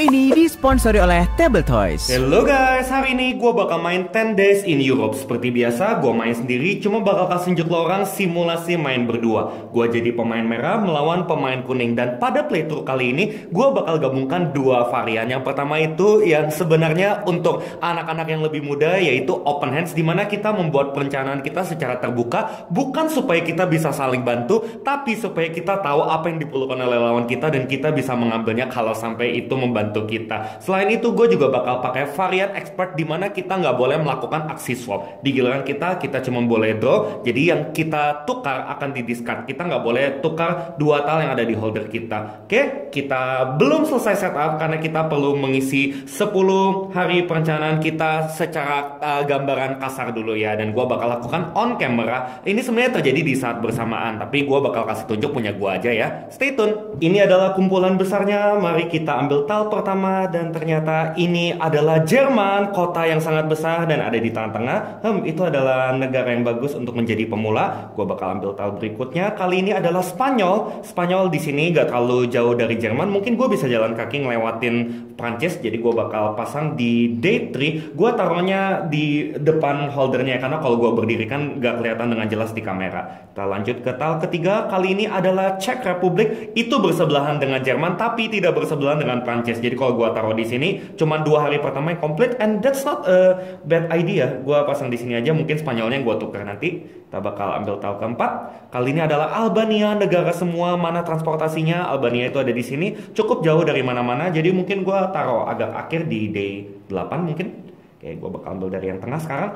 ini disponsori oleh Table Toys. Hello guys, hari ini gue bakal main 10 Days in Europe. Seperti biasa, gue main sendiri, cuma bakal kasih tunjuk lo orang simulasi main berdua. Gue jadi pemain merah melawan pemain kuning. Dan pada playthrough kali ini, gue bakal gabungkan dua varian. Yang pertama itu yang sebenarnya untuk anak-anak yang lebih muda, yaitu open hands, dimana kita membuat perencanaan kita secara terbuka, bukan supaya kita bisa saling bantu, tapi supaya kita tahu apa yang diperlukan oleh lawan kita dan kita bisa mengambilnya kalau sampai itu membantu kita. Selain itu, gue juga bakal pakai varian expert di mana kita nggak boleh melakukan aksi swap. Di giliran kita cuma boleh draw. Jadi yang kita tukar akan di discard. Kita nggak boleh tukar dua tile yang ada di holder kita. Oke, kita belum selesai setup karena kita perlu mengisi 10 hari perencanaan kita secara gambaran kasar dulu ya. Dan gue bakal lakukan on camera. Ini sebenarnya terjadi di saat bersamaan, tapi gue bakal kasih tunjuk punya gue aja ya. Stay tune. Ini adalah kumpulan besarnya. Mari kita ambil tile pertama. Dan ternyata ini adalah Jerman, kota yang sangat besar dan ada di tengah-tengah. Itu adalah negara yang bagus untuk menjadi pemula. Gue bakal ambil tile berikutnya. Kali ini adalah Spanyol. Spanyol di sini gak terlalu jauh dari Jerman. Mungkin gue bisa jalan kaki ngelewatin Prancis. Jadi gue bakal pasang di day 3. Gue taruhnya di depan holdernya karena kalau gue berdiri kan gak kelihatan dengan jelas di kamera. Kita lanjut ke tile ketiga. Kali ini adalah Czech Republic. Itu bersebelahan dengan Jerman tapi tidak bersebelahan dengan Prancis. Jadi kalau gue taruh di sini cuma 2 hari pertama yang komplit, and that's not a bad idea. Gue pasang di sini aja, mungkin Spanyolnya gue tukar nanti. Kita bakal ambil tile keempat. Kali ini adalah Albania, negara semua. Mana transportasinya? Albania itu ada di sini, cukup jauh dari mana-mana. Jadi mungkin gue taruh agak akhir di day 8 mungkin. Oke, gue bakal ambil dari yang tengah sekarang.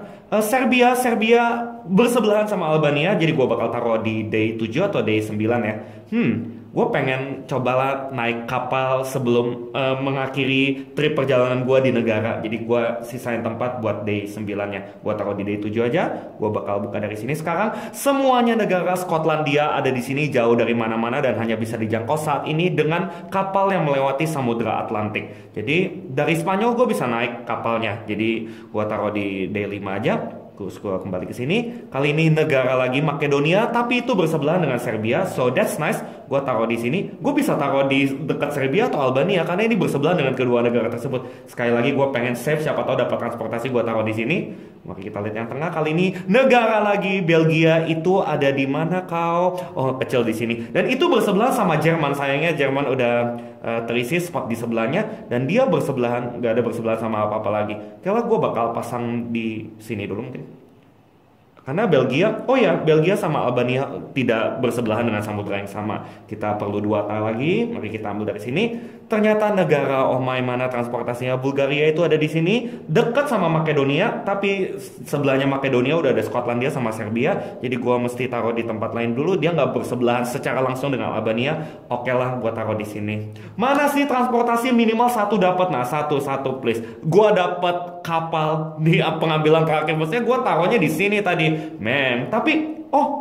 Serbia bersebelahan sama Albania, jadi gue bakal taruh di day 7 atau day 9 ya. Gue pengen cobalah naik kapal sebelum mengakhiri trip perjalanan gue di negara. Jadi gue sisain tempat buat day 9-nya. Gue taruh di day 7 aja. Gue bakal buka dari sini sekarang. Semuanya negara Skotlandia ada di sini, jauh dari mana-mana dan hanya bisa dijangkau saat ini dengan kapal yang melewati Samudra Atlantik. Jadi dari Spanyol gue bisa naik kapalnya. Jadi gue taruh di day 5 aja. Terus gue kembali ke sini. Kali ini negara lagi Makedonia, tapi itu bersebelahan dengan Serbia. So that's nice. Gue taruh di sini. Gue bisa taruh di dekat Serbia atau Albania karena ini bersebelahan dengan kedua negara tersebut. Sekali lagi gue pengen save, siapa tahu dapat transportasi, gue taruh di sini. Mari kita lihat yang tengah. Kali ini negara lagi Belgia, itu ada di mana kau? Oh, kecil di sini. Dan itu bersebelahan sama Jerman. Sayangnya Jerman udah terisi spot di sebelahnya dan dia bersebelahan, nggak ada bersebelahan sama apa-apa lagi. Kalau gue bakal pasang di sini dulu mungkin. Karena Belgia, oh ya, Belgia sama Albania tidak bersebelahan dengan samudra yang sama. Kita perlu 2 tile lagi. Mari kita ambil dari sini. Ternyata negara mana transportasinya Bulgaria itu ada di sini, dekat sama Makedonia, tapi sebelahnya Makedonia udah ada Skotlandia sama Serbia. Jadi gua mesti taruh di tempat lain dulu. Dia nggak bersebelahan secara langsung dengan Albania. Oke lah, gua taruh di sini. Mana sih transportasi minimal 1 dapat? Nah, satu please. Gua dapat kapal di pengambilan terakhir. Maksudnya gua taruhnya di sini tadi, tapi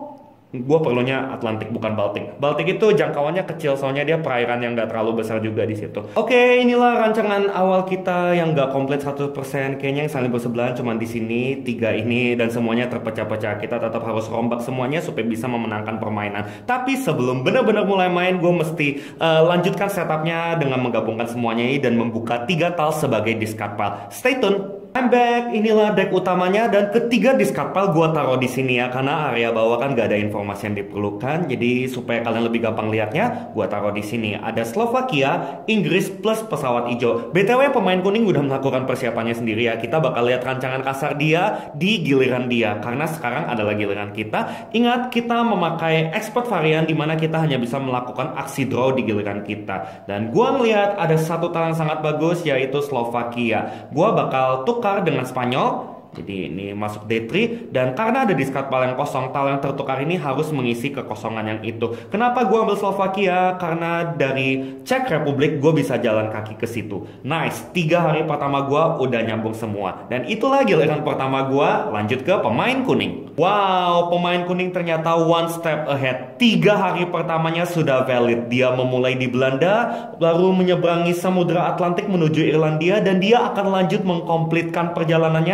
gue perlunya Atlantik bukan Baltik. Baltik itu jangkauannya kecil soalnya dia perairan yang gak terlalu besar juga di situ. Oke, inilah rancangan awal kita yang gak komplit 100%. Kayaknya yang saling bersebelahan cuma di sini 3 ini dan semuanya terpecah-pecah. Kita tetap harus rombak semuanya supaya bisa memenangkan permainan. Tapi sebelum benar-benar mulai main, gue mesti lanjutkan setupnya dengan menggabungkan semuanya ini dan membuka 3 tiles sebagai discard pile. Stay tune. I'm back. Inilah deck utamanya dan ketiga discard pile gue taruh di sini ya karena area bawah kan gak ada informasi yang diperlukan. Jadi supaya kalian lebih gampang lihatnya, gue taruh di sini. Ada Slovakia, Inggris plus pesawat hijau. BTW pemain kuning udah melakukan persiapannya sendiri ya. Kita bakal lihat rancangan kasar dia di giliran dia karena sekarang adalah giliran kita. Ingat, kita memakai expert varian di mana kita hanya bisa melakukan aksi draw di giliran kita. Dan gue ngeliat ada satu tile yang sangat bagus yaitu Slovakia. Gue bakal tukar dengan Spanyol. Jadi ini masuk day 3 dan karena ada discard pile yang kosong, tile yang tertukar ini harus mengisi kekosongan yang itu. Kenapa gue ambil Slovakia? Karena dari Czech Republic gue bisa jalan kaki ke situ. Nice, 3 hari pertama gue udah nyambung semua. Dan itulah giliran pertama gue. Lanjut ke pemain kuning. Wow, pemain kuning ternyata one step ahead. 3 hari pertamanya sudah valid. Dia memulai di Belanda, baru menyeberangi Samudra Atlantik menuju Irlandia dan dia akan lanjut mengkomplitkan perjalanannya dengan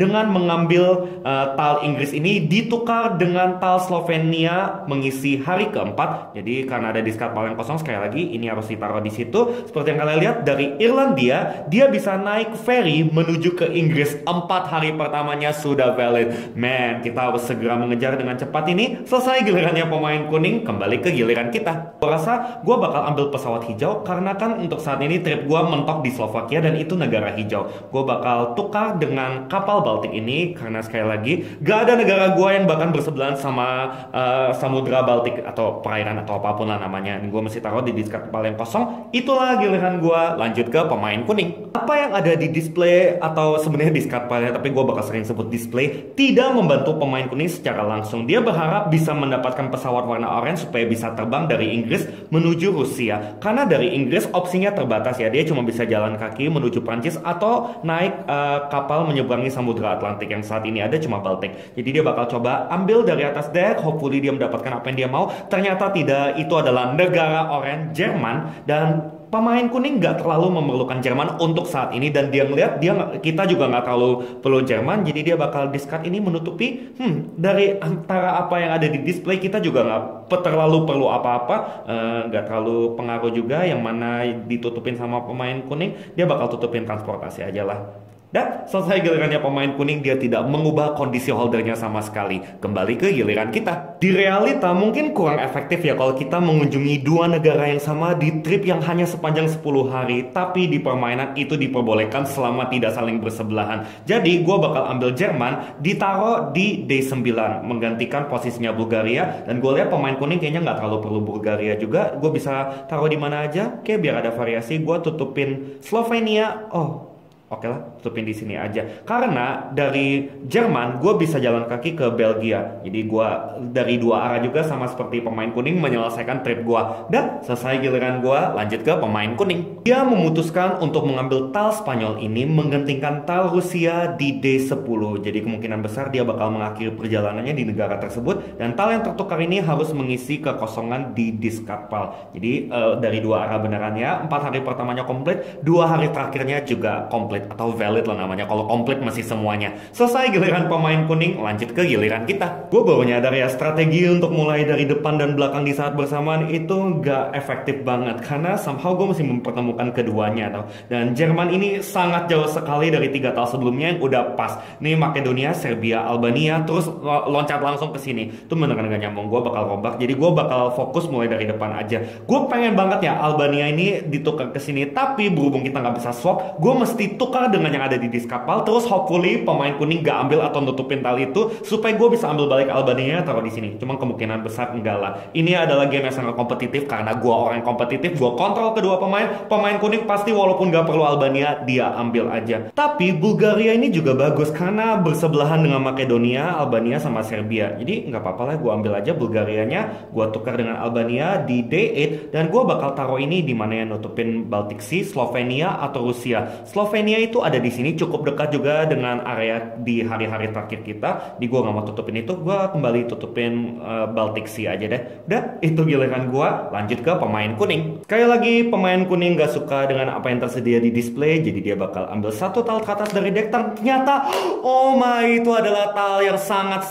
dengan mengambil tal Inggris ini ditukar dengan tal Slovenia mengisi hari keempat. Jadi karena ada diskatpal yang kosong, sekali lagi ini harus ditaruh di situ. Seperti yang kalian lihat, dari Irlandia dia bisa naik ferry menuju ke Inggris. 4 hari pertamanya sudah valid. Man, kita harus segera mengejar dengan cepat ini. Selesai gilirannya pemain kuning, kembali ke giliran kita. Gue rasa gue bakal ambil pesawat hijau karena kan untuk saat ini trip gue mentok di Slovakia dan itu negara hijau. Gue bakal tukar dengan kapal Baltik ini karena sekali lagi gak ada negara gue yang bahkan bersebelahan sama Samudra Baltik atau perairan atau apapun lah namanya. Gue mesti taruh di diskat kepala yang kosong. Itulah giliran gue. Lanjut ke pemain kuning. Apa yang ada di display atau sebenarnya diskat kepala, tapi gue bakal sering sebut display, tidak membantu pemain kuning secara langsung. Dia berharap bisa mendapatkan pesawat warna oranye supaya bisa terbang dari Inggris menuju Rusia. Karena dari Inggris opsinya terbatas ya. Dia cuma bisa jalan kaki menuju Prancis atau naik kapal menyeberangi Samudra Atlantik. Yang saat ini ada cuma Baltik. Jadi dia bakal coba ambil dari atas deck. Hopefully dia mendapatkan apa yang dia mau. Ternyata tidak. Itu adalah negara oranye, Jerman. Dan pemain kuning nggak terlalu memerlukan Jerman untuk saat ini, dan dia ngeliat kita juga nggak terlalu perlu Jerman, jadi dia bakal discard ini menutupi dari antara apa yang ada di display. Kita juga nggak terlalu perlu apa-apa, nggak terlalu pengaruh juga yang mana ditutupin sama pemain kuning. Dia bakal tutupin transportasi aja lah. Dan selesai gilirannya pemain kuning, dia tidak mengubah kondisi holdernya sama sekali. Kembali ke giliran kita. Di realita mungkin kurang efektif ya kalau kita mengunjungi dua negara yang sama di trip yang hanya sepanjang 10 hari. Tapi di permainan itu diperbolehkan selama tidak saling bersebelahan. Jadi gue bakal ambil Jerman, ditaruh di day 9, menggantikan posisinya Bulgaria. Dan gue lihat pemain kuning kayaknya nggak terlalu perlu Bulgaria juga. Gue bisa taruh di mana aja. Oke, biar ada variasi. Gue tutupin Slovenia. Oke lah, tutupin di sini aja. Karena dari Jerman, gue bisa jalan kaki ke Belgia. Jadi gue dari dua arah juga sama seperti pemain kuning menyelesaikan trip gue. Dan selesai giliran gue, lanjut ke pemain kuning. Dia memutuskan untuk mengambil tal Spanyol ini menggantikan tal Rusia di D10. Jadi kemungkinan besar dia bakal mengakhiri perjalanannya di negara tersebut. Dan tal yang tertukar ini harus mengisi kekosongan di diskatpal. Jadi dari dua arah beneran ya. 4 hari pertamanya komplit, 2 hari terakhirnya juga komplit atau valid lah namanya. Kalau komplit masih semuanya. Selesai giliran pemain kuning, lanjut ke giliran kita. Gue baru nyadar ya, strategi untuk mulai dari depan dan belakang di saat bersamaan itu gak efektif banget karena somehow gue masih mempertemukan keduanya tau. Dan Jerman ini sangat jauh sekali dari 3 tal sebelumnya yang udah pas. Nih Makedonia, Serbia, Albania, terus loncat langsung ke sini. Itu beneran gak nyambung. Gue bakal rombak. Jadi gue bakal fokus mulai dari depan aja. Gue pengen banget ya Albania ini ditukar ke sini, tapi berhubung kita nggak bisa swap, gue mesti tukar dengan yang ada di diskapal. Terus hopefully pemain kuning gak ambil atau nutupin tal itu supaya gue bisa ambil balik Albania taruh di sini. Cuma kemungkinan besar enggak lah. Ini adalah game yang sangat kompetitif karena gue orang kompetitif. Gue kontrol kedua pemain. Pemain kuning pasti walaupun gak perlu Albania dia ambil aja. Tapi Bulgaria ini juga bagus karena bersebelahan dengan Makedonia, Albania sama Serbia. Jadi nggak apa-apa lah, gue ambil aja Bulgarianya. Gue tukar dengan Albania di D8 dan gue bakal taruh ini di mana yang nutupin Baltic Sea, Slovenia atau Rusia. Slovenia itu ada di sini cukup dekat juga dengan area di hari-hari terakhir kita. Di gua nggak mau tutupin itu, gua kembali tutupin Baltic Sea aja deh. Udah, itu giliran gua. Lanjut ke pemain kuning. Sekali lagi pemain kuning gak suka dengan apa yang tersedia di display, jadi dia bakal ambil satu tal teratas dari deck. Ternyata, oh my, itu adalah tal yang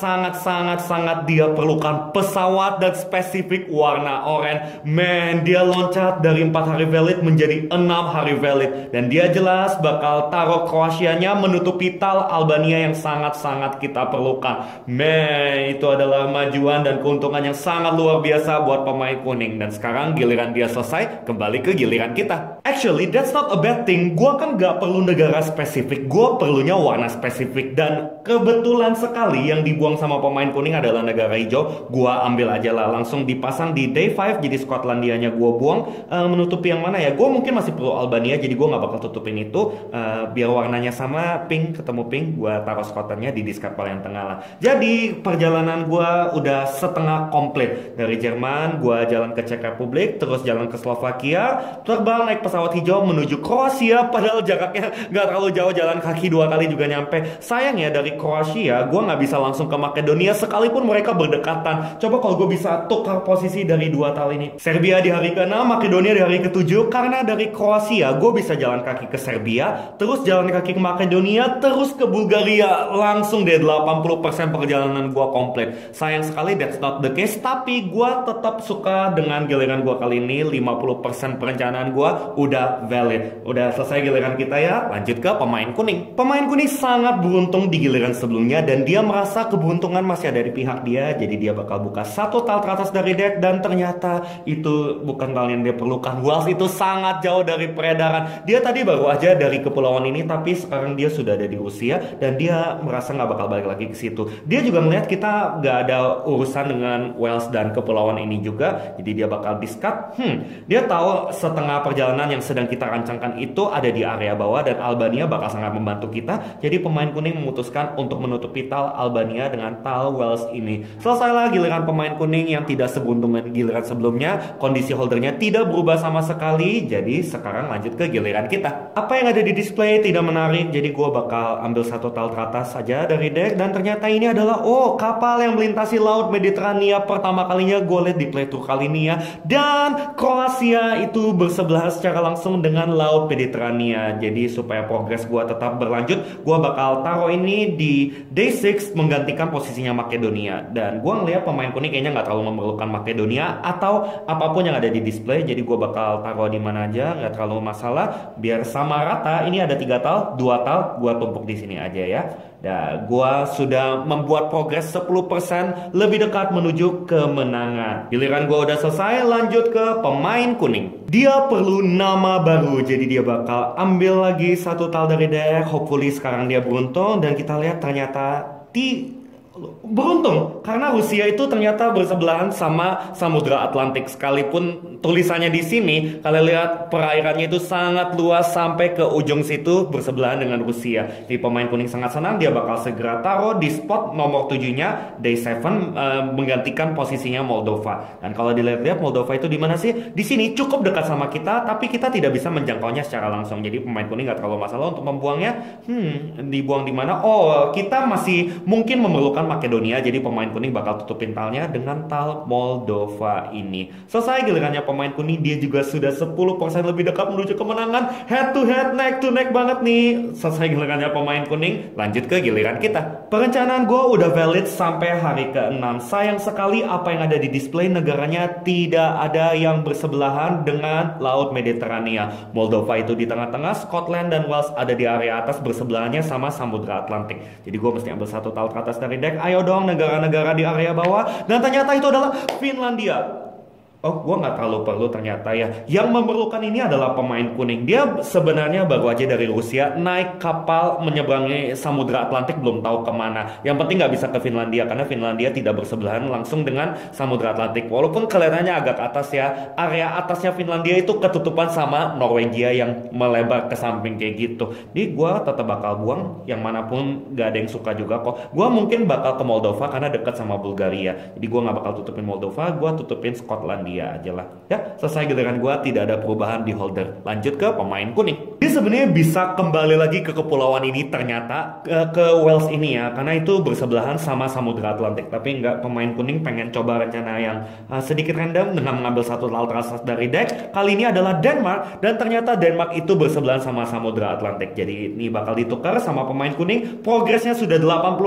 sangat dia perlukan. Pesawat dan spesifik warna oranye. Man, dia loncat dari 4 hari valid menjadi 6 hari valid. Dan dia jelas bakal taruh Kroasianya menutupi tal Albania yang sangat kita perlukan. Man, itu adalah majuan dan keuntungan yang sangat luar biasa buat pemain kuning. Dan sekarang giliran dia selesai, kembali ke giliran kita. Actually, that's not a bad thing. Gua kan gak perlu negara spesifik, gua perlunya warna spesifik. Dan kebetulan sekali yang dibuang sama pemain kuning adalah negara hijau. Gua ambil aja lah, langsung dipasang di day 5. Jadi Skotlandianya gua buang. Menutupi yang mana ya? Gua mungkin masih perlu Albania, jadi gua gak bakal tutupin itu. Biar warnanya sama, pink ketemu pink, gue taruh Skotlandia di diskapal yang tengah lah. Jadi perjalanan gue udah setengah komplit. Dari Jerman gue jalan ke Czech Republic, terus jalan ke Slovakia, terbang naik pesawat hijau menuju Kroasia. Padahal jaraknya gak terlalu jauh, jalan kaki 2 kali juga nyampe. Sayangnya dari Kroasia gue gak bisa langsung ke Makedonia sekalipun mereka berdekatan. Coba kalau gue bisa tukar posisi dari 2 tal ini. Serbia di hari ke-6, Makedonia di hari ke-7. Karena dari Kroasia gue bisa jalan kaki ke Serbia, terus jalan kaki ke Makedonia, terus ke Bulgaria. Langsung deh 80% perjalanan gue komplit. Sayang sekali that's not the case, tapi gue tetap suka dengan giliran gue kali ini. 50% perencanaan gue udah valid. Udah selesai giliran kita ya, lanjut ke pemain kuning. Pemain kuning sangat beruntung di giliran sebelumnya dan dia merasa keberuntungan masih ada di pihak dia. Jadi dia bakal buka satu tile teratas dari deck dan ternyata itu bukan tile yang dia perlukan. Wells itu sangat jauh dari peredaran. Dia tadi baru aja dari kepulauan ini, tapi sekarang dia sudah ada di Rusia dan dia merasa nggak bakal balik lagi ke situ. Dia juga melihat kita nggak ada urusan dengan Wells dan kepulauan ini juga, jadi dia bakal discard. Dia tahu setengah perjalanan yang sedang kita rancangkan itu ada di area bawah dan Albania bakal sangat membantu kita. Jadi pemain kuning memutuskan untuk menutupi tile Albania dengan tile Wells ini. Selesailah giliran pemain kuning yang tidak seberuntung dengan giliran sebelumnya. Kondisi holdernya tidak berubah sama sekali. Jadi sekarang lanjut ke giliran kita. Apa yang ada di display tidak menarik, jadi gue bakal ambil satu tile teratas saja dari deck. Dan ternyata ini adalah kapal yang melintasi laut Mediterania. Pertama kalinya gue lihat di playthrough kali ini ya. Dan Kroasia itu bersebelahan secara langsung dengan laut Mediterania. Jadi supaya progres gue tetap berlanjut, gue bakal taruh ini di day 6 menggantikan posisinya Makedonia. Dan gue ngeliat pemain kuning kayaknya nggak terlalu memerlukan Makedonia atau apapun yang ada di display. Jadi gue bakal taruh di mana aja, nggak terlalu masalah. Biar sama rata. Ini ada 3 tile, 2 tile gue tumpuk di sini aja ya. Dan gue sudah membuat progres 10% lebih dekat menuju kemenangan. Giliran gue udah selesai, lanjut ke pemain kuning. Dia perlu nama baru, jadi dia bakal ambil lagi satu tile dari deck. Hopefully sekarang dia beruntung dan kita lihat ternyata beruntung karena Rusia itu ternyata bersebelahan sama Samudra Atlantik. Sekalipun tulisannya di sini, kalian lihat perairannya itu sangat luas sampai ke ujung situ bersebelahan dengan Rusia. Jadi pemain kuning sangat senang, dia bakal segera taruh di spot nomor 7-nya day 7 menggantikan posisinya Moldova. Dan kalau dilihat-lihat Moldova itu di mana sih? Di sini cukup dekat sama kita, tapi kita tidak bisa menjangkaunya secara langsung. Jadi pemain kuning nggak terlalu masalah untuk membuangnya. Dibuang di mana? Kita masih mungkin memerlukan Makedonia, jadi pemain kuning bakal tutupin talnya dengan tile Moldova ini. Selesai gilirannya pemain kuning, dia juga sudah 10% lebih dekat menuju kemenangan. Head to head, neck to neck banget nih. Selesai gilirannya pemain kuning, lanjut ke giliran kita. Perencanaan gue udah valid sampai hari ke-6. Sayang sekali apa yang ada di display negaranya tidak ada yang bersebelahan dengan laut Mediterania. Moldova itu di tengah-tengah, Scotland dan Wales ada di area atas bersebelahannya sama Samudra Atlantik. Jadi gue mesti ambil satu tile ke atas dari deck. Ayo dong negara-negara di area bawah. Dan ternyata itu adalah Finlandia. Gue nggak terlalu perlu ternyata ya. Yang memerlukan ini adalah pemain kuning. Dia sebenarnya baru aja dari Rusia naik kapal menyeberangi Samudra Atlantik, belum tahu kemana. Yang penting nggak bisa ke Finlandia karena Finlandia tidak bersebelahan langsung dengan Samudra Atlantik. Walaupun kelihatannya agak atas ya, area atasnya Finlandia itu ketutupan sama Norwegia yang melebar ke samping kayak gitu. Jadi gue tetap bakal buang yang manapun, nggak ada yang suka juga kok. Gue mungkin bakal ke Moldova karena dekat sama Bulgaria. Jadi gue nggak bakal tutupin Moldova, gue tutupin Scotland dia aja lah. Ya, selesai giliran gua, tidak ada perubahan di holder. Lanjut ke pemain kuning. Dia sebenarnya bisa kembali lagi ke kepulauan ini ternyata ke Wales ini ya, karena itu bersebelahan sama Samudra Atlantik. Tapi enggak, pemain kuning pengen coba rencana yang sedikit random dengan mengambil satu tile teratas dari deck. Kali ini adalah Denmark dan ternyata Denmark itu bersebelahan sama Samudra Atlantik. Jadi ini bakal ditukar sama pemain kuning. Progresnya sudah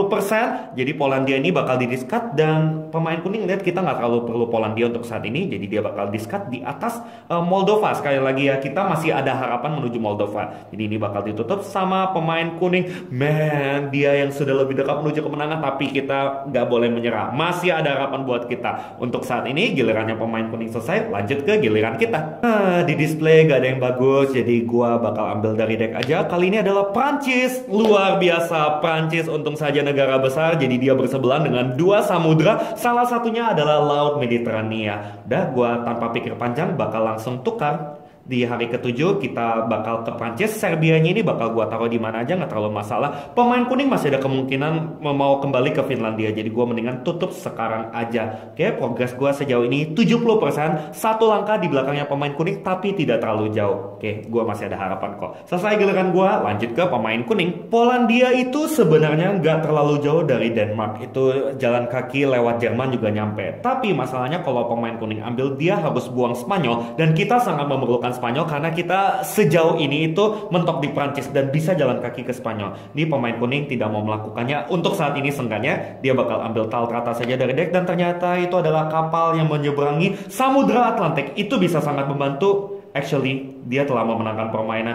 80%. Jadi Polandia ini bakal di-discard dan pemain kuning lihat kita nggak terlalu perlu Polandia untuk saat ini. Jadi dia bakal discard di atas Moldova. Sekali lagi ya, kita masih ada harapan menuju Moldova. Jadi ini bakal ditutup sama pemain kuning. Man, dia yang sudah lebih dekat menuju kemenangan, tapi kita nggak boleh menyerah. Masih ada harapan buat kita. Untuk saat ini gilirannya pemain kuning selesai, lanjut ke giliran kita. Di display gak ada yang bagus, jadi gua bakal ambil dari deck aja. Kali ini adalah Prancis. Luar biasa, Prancis untung saja negara besar, jadi dia bersebelahan dengan 2 samudra. Salah satunya adalah Laut Mediterania. Gua tanpa pikir panjang bakal langsung tukar. Di hari ke-7 kita bakal ke Prancis. Serbianya ini bakal gua taruh di mana aja, nggak terlalu masalah. Pemain kuning masih ada kemungkinan mau kembali ke Finlandia, jadi gua mendingan tutup sekarang aja. Oke, progres gua sejauh ini 70%, satu langkah di belakangnya pemain kuning, tapi tidak terlalu jauh. Oke, gua masih ada harapan kok. Selesai giliran gua, lanjut ke pemain kuning. Polandia itu sebenarnya nggak terlalu jauh dari Denmark. Itu jalan kaki lewat Jerman juga nyampe. Tapi masalahnya kalau pemain kuning ambil, dia harus buang Spanyol, dan kita sangat memerlukan Spanyol karena kita sejauh ini itu mentok di Prancis dan bisa jalan kaki ke Spanyol. Ini pemain kuning tidak mau melakukannya untuk saat ini, seenggaknya dia bakal ambil tile teratas saja dari deck, dan ternyata itu adalah kapal yang menyeberangi Samudra Atlantik. Itu bisa sangat membantu. Actually, dia telah memenangkan permainan.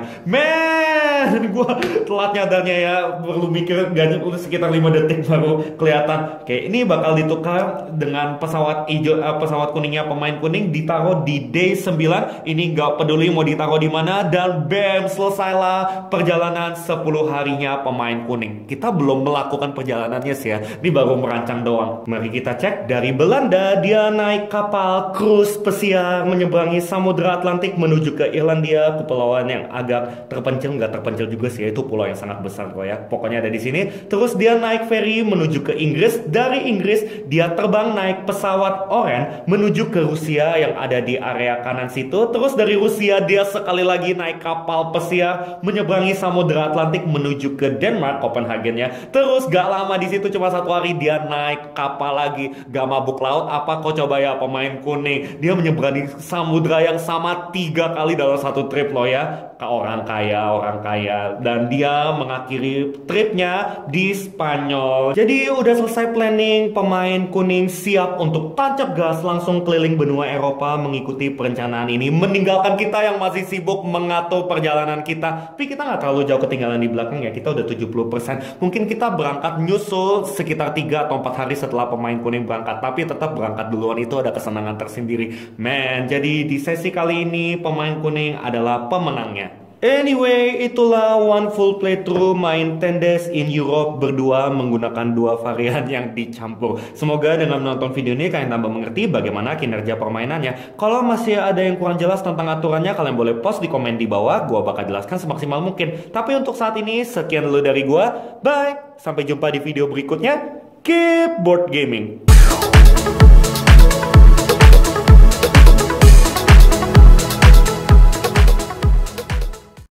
Man, gue telat nyadarnya ya. Perlu mikir udah sekitar 5 detik baru kelihatan. Oke, ini bakal ditukar dengan pesawat hijau, pesawat kuningnya pemain kuning ditaruh di day 9. Ini nggak peduli mau ditaruh di mana, dan bam, selesailah perjalanan 10 harinya pemain kuning. Kita belum melakukan perjalanannya sih ya. Ini baru merancang doang. Mari kita cek. Dari Belanda dia naik kapal cruise pesiar menyeberangi Samudra Atlantik menuju ke Irlandia, kepulauan yang agak terpencil, nggak terpencil juga sih, itu pulau yang sangat besar kok ya. Pokoknya ada di sini. Terus dia naik ferry menuju ke Inggris. Dari Inggris dia terbang naik pesawat oranye menuju ke Rusia yang ada di area kanan situ. Terus dari Rusia dia sekali lagi naik kapal pesiar menyeberangi Samudra Atlantik menuju ke Denmark, Copenhagen ya. Terus gak lama di situ, cuma 1 hari dia naik kapal lagi. Gak mabuk laut apa kok coba ya pemain kuning. Dia menyeberangi samudra yang sama 3 kali dalam satu trip loh ya. Ke orang kaya, dan dia mengakhiri tripnya di Spanyol. Jadi udah selesai planning, pemain kuning siap untuk tancap gas langsung keliling benua Eropa mengikuti perencanaan ini, meninggalkan kita yang masih sibuk mengatur perjalanan kita. Tapi kita nggak terlalu jauh ketinggalan di belakang ya, kita udah 70%. Mungkin kita berangkat nyusul sekitar 3 atau 4 hari setelah pemain kuning berangkat, tapi tetap berangkat duluan itu ada kesenangan tersendiri. Man, jadi di sesi kali ini pemain kuning adalah pemenangnya. Anyway, itulah one full playthrough main 10 Days in Europe berdua menggunakan 2 varian yang dicampur. Semoga dengan menonton video ini kalian tambah mengerti bagaimana kinerja permainannya. Kalau masih ada yang kurang jelas tentang aturannya, kalian boleh post di komen di bawah. Gua bakal jelaskan semaksimal mungkin. Tapi untuk saat ini, sekian dulu dari gua. Bye! Sampai jumpa di video berikutnya. Keep board gaming!